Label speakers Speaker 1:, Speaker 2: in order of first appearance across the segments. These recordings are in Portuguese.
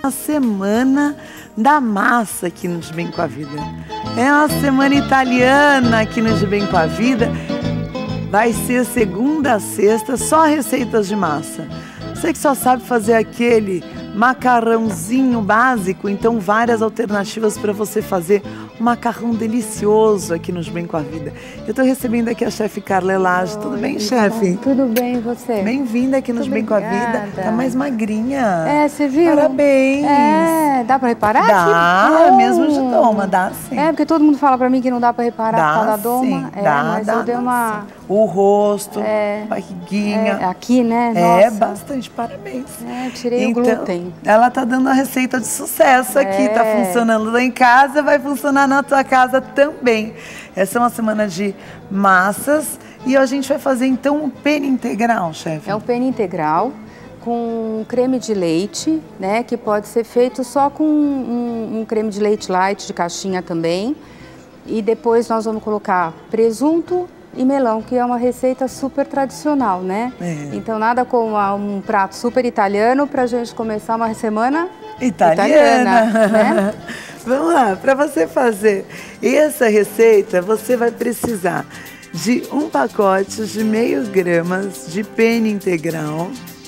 Speaker 1: A semana da massa aqui no De Bem com a Vida. É uma semana italiana aqui no De Bem com a Vida. Vai ser segunda a sexta, só receitas de massa. Você que só sabe fazer aquele macarrãozinho básico, então várias alternativas para você fazer um macarrão delicioso aqui no De Bem com a Vida. Eu estou recebendo aqui a chefe Carla Elage. Tudo bem, chefe?
Speaker 2: Tudo bem, e você?
Speaker 1: Bem-vinda aqui no De Bem com a Vida. Tá mais magrinha.
Speaker 2: É, você viu?
Speaker 1: Parabéns.
Speaker 2: É, dá pra reparar?
Speaker 1: Dá, mesmo de doma, dá sim.
Speaker 2: É, porque todo mundo fala pra mim que não dá pra reparar por causa da doma.
Speaker 1: Sim,
Speaker 2: Mas eu dei uma...
Speaker 1: Sim. O rosto, barriguinha.
Speaker 2: Aqui, né?
Speaker 1: É,
Speaker 2: Nossa.
Speaker 1: bastante, parabéns.
Speaker 2: É, tirei o glúten.
Speaker 1: Ela tá dando a receita de sucesso aqui, tá funcionando lá em casa, vai funcionar na tua casa também. Essa é uma semana de massas e a gente vai fazer então um penne integral, chefe.
Speaker 2: É um penne integral com creme de leite, né? Que pode ser feito só com um creme de leite light de caixinha também. E depois nós vamos colocar presunto e melão, que é uma receita super tradicional, né? Então nada como um prato super italiano pra gente começar uma semana italiana, né?
Speaker 1: Vamos lá, para você fazer essa receita, você vai precisar de um pacote de 0,5 gramas de penne integral.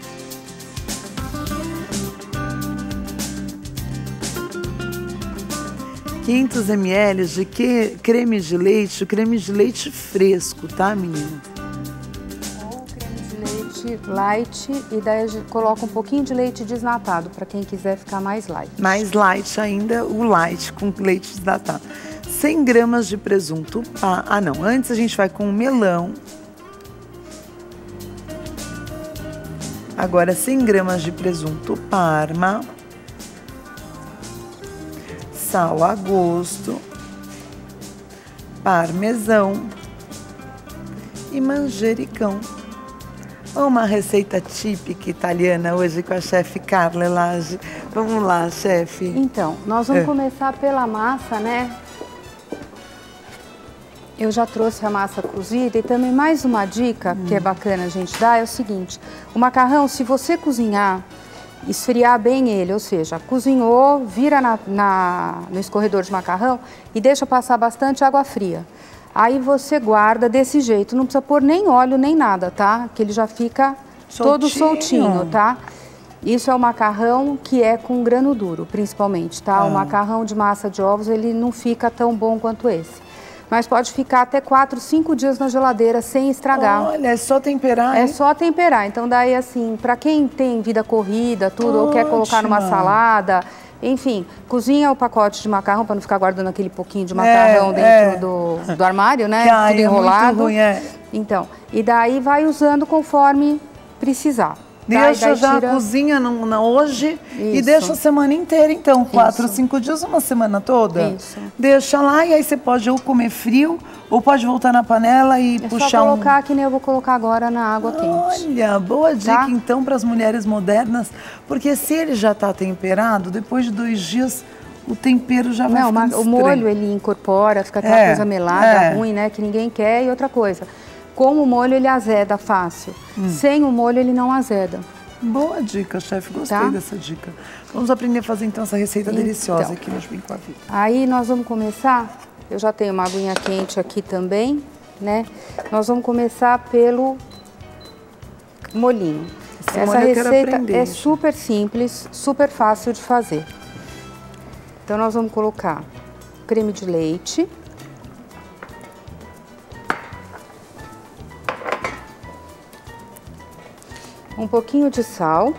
Speaker 1: ml de creme de leite fresco, tá, menina?
Speaker 2: Ou creme de leite light e daí a gente coloca um pouquinho de leite desnatado, para quem quiser ficar mais light.
Speaker 1: Mais light ainda, o light com leite desnatado. 100 gramas de presunto. Não, antes a gente vai com o melão. Agora 100 gramas de presunto Parma. Sal a gosto, parmesão e manjericão. Uma receita típica italiana hoje com a chefe Carla Elage. Vamos lá, chefe.
Speaker 2: Então, nós vamos começar pela massa, né? Eu já trouxe a massa cozida e também mais uma dica que é bacana a gente dar é o seguinte: o macarrão, se você cozinhar, esfriar bem ele, ou seja, cozinhou, vira no escorredor de macarrão e deixa passar bastante água fria. Aí você guarda desse jeito, não precisa pôr nem óleo nem nada, tá? Que ele já fica todo soltinho, tá? Isso é o macarrão que é com grano duro, principalmente, tá? O macarrão de massa de ovos, ele não fica tão bom quanto esse. Mas pode ficar até 4, 5 dias na geladeira sem estragar.
Speaker 1: Olha, é só temperar,
Speaker 2: É só temperar. Então, daí, assim, para quem tem vida corrida, tudo, ou quer colocar numa salada, enfim, cozinha o pacote de macarrão para não ficar guardando aquele pouquinho de macarrão dentro do armário, né?
Speaker 1: Que
Speaker 2: tudo enrolado.
Speaker 1: É muito ruim,
Speaker 2: Então, e daí vai usando conforme precisar.
Speaker 1: Deixa já a cozinha hoje e deixa a semana inteira, então. 4, 5 dias, uma semana toda.
Speaker 2: Isso.
Speaker 1: Deixa lá e aí você pode ou comer frio ou pode voltar na panela e puxar
Speaker 2: só colocar que nem eu vou colocar agora na água quente.
Speaker 1: Olha, boa dica então para as mulheres modernas, porque se ele já está temperado, depois de 2 dias o tempero já vai ficando estranho.
Speaker 2: O molho ele incorpora, fica aquela coisa melada, ruim, né? Que ninguém quer. E outra coisa, com o molho ele azeda fácil. Sem o molho ele não azeda.
Speaker 1: Boa dica, chefe. Gostei dessa dica. Vamos aprender a fazer então essa receita deliciosa aqui no De Bem com a Vida.
Speaker 2: Aí nós vamos começar, eu já tenho uma aguinha quente aqui também, né? Nós vamos começar pelo molhinho. Essa receita é super simples, super fácil de fazer. Então nós vamos colocar creme de leite. Um pouquinho de sal.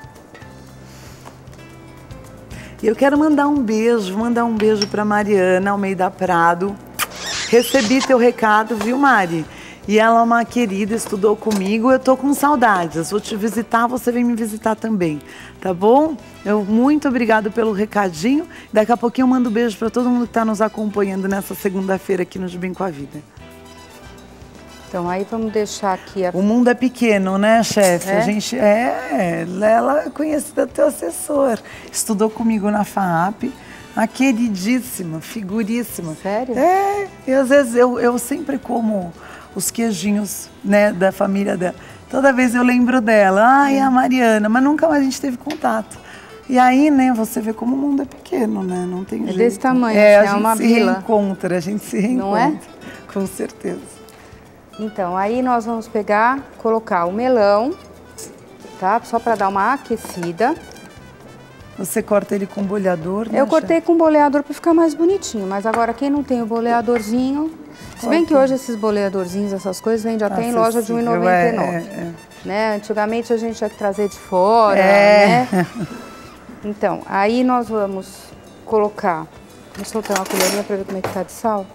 Speaker 1: E eu quero mandar um beijo para Mariana Almeida Prado. Recebi teu recado, viu, Mari? E ela é uma querida, estudou comigo, eu tô com saudades. Vou te visitar, você vem me visitar também, tá bom? Muito obrigado pelo recadinho. Daqui a pouquinho eu mando um beijo para todo mundo que está nos acompanhando nessa segunda-feira aqui no De Bem com a Vida.
Speaker 2: Então, aí vamos deixar aqui
Speaker 1: O mundo é pequeno, né, chefe? A gente ela é conhecida teu assessor. Estudou comigo na FAAP. Uma queridíssima, figuríssima.
Speaker 2: Sério?
Speaker 1: E às vezes eu sempre como os queijinhos, né, da família dela. Toda vez eu lembro dela. Ai, a Mariana, mas nunca mais a gente teve contato. E aí, né, você vê como o mundo é pequeno, né? Não tem jeito.
Speaker 2: É desse tamanho,
Speaker 1: a
Speaker 2: uma
Speaker 1: gente se
Speaker 2: vila.
Speaker 1: reencontra, a gente se reencontra.
Speaker 2: Não é?
Speaker 1: Com certeza.
Speaker 2: Então, aí nós vamos pegar, colocar o melão, tá? Só para dar uma aquecida.
Speaker 1: Você corta ele com boleador, né?
Speaker 2: Eu cortei com boleador para ficar mais bonitinho, mas agora quem não tem o boleadorzinho... Se bem que hoje esses boleadorzinhos, essas coisas, vende até em loja de R$1,99. Né? Antigamente a gente tinha que trazer de fora, né? Então, aí nós vamos colocar... Vou soltar uma colherinha para ver como é que tá de sal.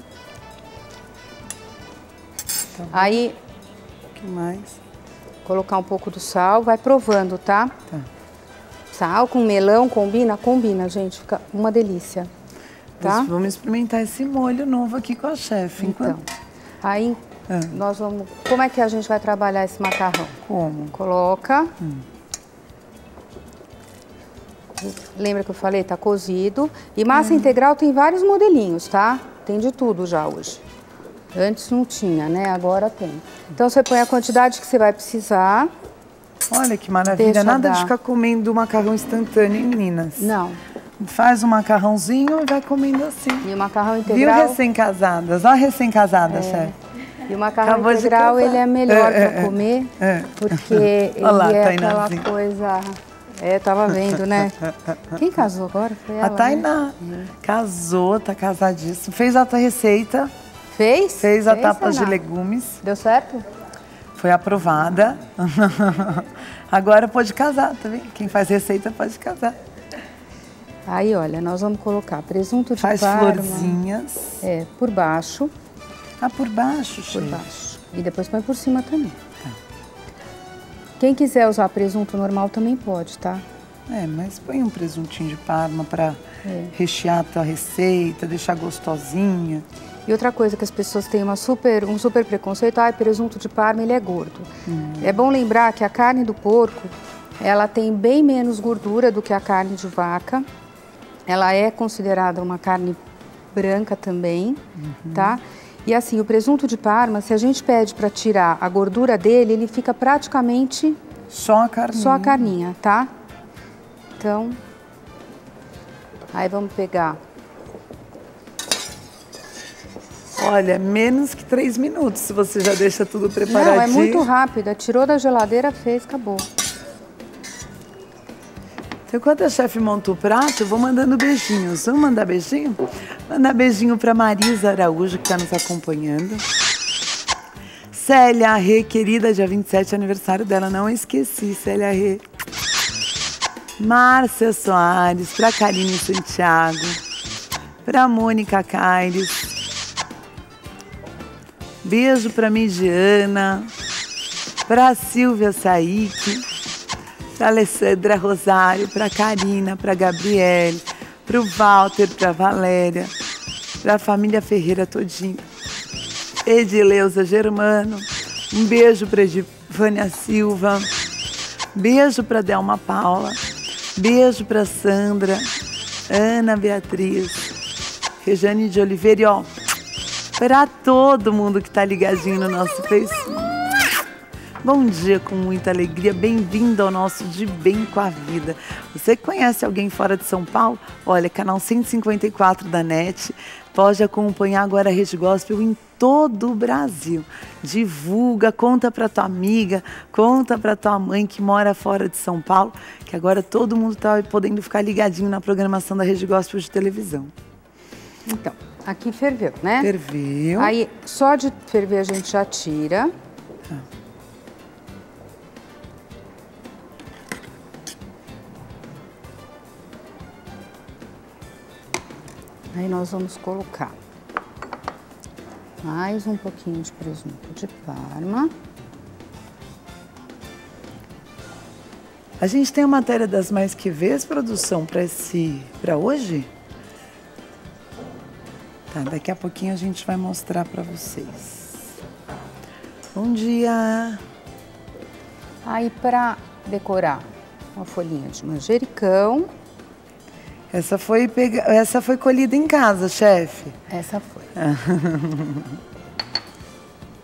Speaker 1: Tá bom.
Speaker 2: Aí...
Speaker 1: O que mais?
Speaker 2: Colocar um pouco do sal, vai provando, tá?
Speaker 1: Tá.
Speaker 2: Sal com melão, combina? Combina, gente, fica uma delícia. Tá?
Speaker 1: Vamos experimentar esse molho novo aqui com a chefe.
Speaker 2: Então, aí nós vamos... Como é que a gente vai trabalhar esse macarrão?
Speaker 1: Como?
Speaker 2: Coloca. Lembra que eu falei? Tá cozido. E massa integral tem vários modelinhos, tá? Tem de tudo já hoje. Antes não tinha, né? Agora tem. Então você põe a quantidade que você vai precisar.
Speaker 1: Olha que maravilha.
Speaker 2: Deixa
Speaker 1: Nada
Speaker 2: dar.
Speaker 1: de ficar comendo macarrão instantâneo, hein, meninas?
Speaker 2: Não.
Speaker 1: Faz um macarrãozinho e vai comendo assim.
Speaker 2: E o macarrão
Speaker 1: Viu,
Speaker 2: integral...
Speaker 1: recém-casadas? Ó, recém-casadas, chefe.
Speaker 2: E o macarrão
Speaker 1: Acabou de
Speaker 2: integral,
Speaker 1: casar.
Speaker 2: ele é melhor para comer, porque ele
Speaker 1: Olha lá,
Speaker 2: é
Speaker 1: Tainazinha.
Speaker 2: aquela coisa... tava vendo, né? Quem casou agora? Foi ela,
Speaker 1: A Tainá casou, tá casadíssima. Fez a receita.
Speaker 2: Fez?
Speaker 1: Fez a tapa de
Speaker 2: Tainá?
Speaker 1: legumes.
Speaker 2: Deu certo?
Speaker 1: Foi aprovada. Agora pode casar, tá vendo? Quem faz receita pode casar.
Speaker 2: Aí, olha, nós vamos colocar presunto de
Speaker 1: Faz
Speaker 2: Parma.
Speaker 1: florzinhas.
Speaker 2: Por baixo.
Speaker 1: Ah, por baixo,
Speaker 2: Por
Speaker 1: chefe.
Speaker 2: baixo. E depois põe por cima também. Tá. Quem quiser usar presunto normal também pode, tá?
Speaker 1: Mas põe um presuntinho de Parma pra rechear a tua receita, deixar gostosinha.
Speaker 2: E outra coisa que as pessoas têm um super preconceito, presunto de Parma, ele é gordo. É bom lembrar que a carne do porco, ela tem bem menos gordura do que a carne de vaca. Ela é considerada uma carne branca também, tá? E assim, o presunto de Parma, se a gente pede para tirar a gordura dele, ele fica praticamente...
Speaker 1: Só a carninha.
Speaker 2: Só a carninha, tá? Então, aí vamos pegar...
Speaker 1: Olha, menos que 3 minutos, se você já deixa tudo preparadinho.
Speaker 2: Não, é muito rápido. Tirou da geladeira, fez, acabou.
Speaker 1: Então, enquanto a chefe monta o prato, eu vou mandando beijinhos. Vamos mandar beijinho? Mandar beijinho para Marisa Araújo, que está nos acompanhando. Célia Rê, querida, dia 27, aniversário dela. Não esqueci, Célia Rê. Márcia Soares, para Karine Santiago. Para Mônica Caires. Beijo para Midiana, para Silvia Saik, para Alessandra Rosário, para Karina, para Gabriele, para o Walter, para Valéria, para a família Ferreira todinha, Edileuza Germano, um beijo para Edivânia Silva, beijo para Delma Paula, beijo para Sandra, Ana Beatriz, Rejane de Oliveira e ó, para todo mundo que está ligadinho no nosso Facebook. Bom dia com muita alegria, bem-vindo ao nosso De Bem com a Vida. Você conhece alguém fora de São Paulo? Olha, canal 154 da NET, pode acompanhar agora a Rede Gospel em todo o Brasil. Divulga, conta para tua amiga, conta para tua mãe que mora fora de São Paulo, que agora todo mundo está podendo ficar ligadinho na programação da Rede Gospel de televisão.
Speaker 2: Então, aqui ferveu, né?
Speaker 1: Ferveu.
Speaker 2: Aí, só de ferver a gente já tira.
Speaker 1: Tá.
Speaker 2: Aí nós vamos colocar mais um pouquinho de presunto de Parma.
Speaker 1: A gente tem a matéria das Mais Que Vês, produção, para hoje? Tá, daqui a pouquinho a gente vai mostrar para vocês. Bom dia!
Speaker 2: Aí, para decorar, uma folhinha de manjericão.
Speaker 1: Essa foi colhida em casa, chefe.
Speaker 2: Essa foi.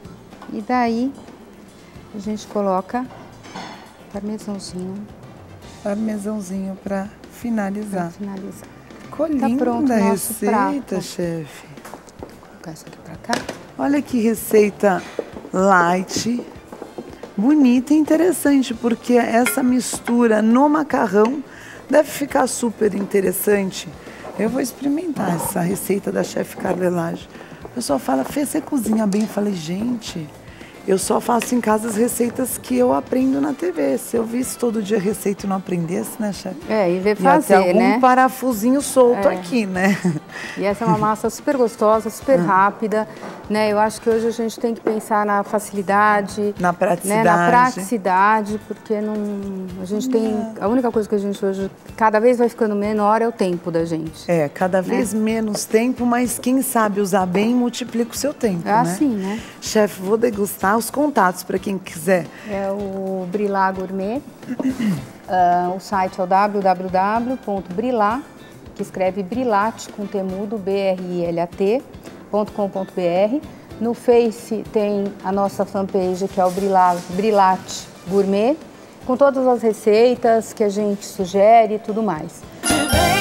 Speaker 2: E daí, a gente coloca parmesãozinho
Speaker 1: parmesãozinho para finalizar. Ficou
Speaker 2: Tá
Speaker 1: linda
Speaker 2: pronto
Speaker 1: a
Speaker 2: o nosso
Speaker 1: receita,
Speaker 2: prato.
Speaker 1: chefe.
Speaker 2: Vou colocar isso aqui pra cá.
Speaker 1: Olha que receita light, bonita e interessante, porque essa mistura no macarrão deve ficar super interessante. Eu vou experimentar essa receita da chefe Carlelage. O pessoal fala, Fê, você cozinha bem? Eu falei, gente, eu só faço em casa as receitas que eu aprendo na TV. Se eu visse todo dia receita e não aprendesse, né, chefe?
Speaker 2: É, e ver
Speaker 1: Ia ter
Speaker 2: fazer,
Speaker 1: algum
Speaker 2: né?
Speaker 1: parafusinho solto aqui, né?
Speaker 2: E essa é uma massa super gostosa, super rápida, né? Eu acho que hoje a gente tem que pensar na facilidade,
Speaker 1: Na praticidade.
Speaker 2: né? Na praticidade, porque não, a gente tem... A única coisa que a gente hoje cada vez vai ficando menor é o tempo da gente.
Speaker 1: É, cada vez menos tempo, mas quem sabe usar bem multiplica o seu tempo,
Speaker 2: É assim, né?
Speaker 1: Chefe, vou degustar os contatos para quem quiser.
Speaker 2: É o Brilá Gourmet. O site é o www.brilá, que escreve Brilate com temudo, brilat.com.br. No Face tem a nossa fanpage, que é o Brilate Gourmet, com todas as receitas que a gente sugere e tudo mais.